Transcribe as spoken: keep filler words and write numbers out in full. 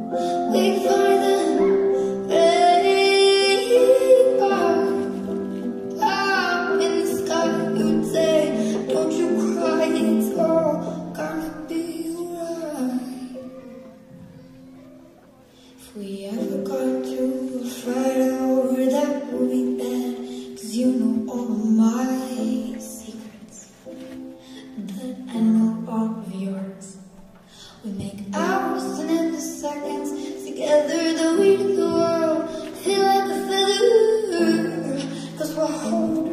we find them ready up in the sky. You'd say, don't you cry, it's all gonna be right. If we ever got to a fight over, that would be bad, 'cause you know all my secrets, that I know all of yours. We make hours and in the seconds together, the weight of the world feel like a feather, 'cause we're holding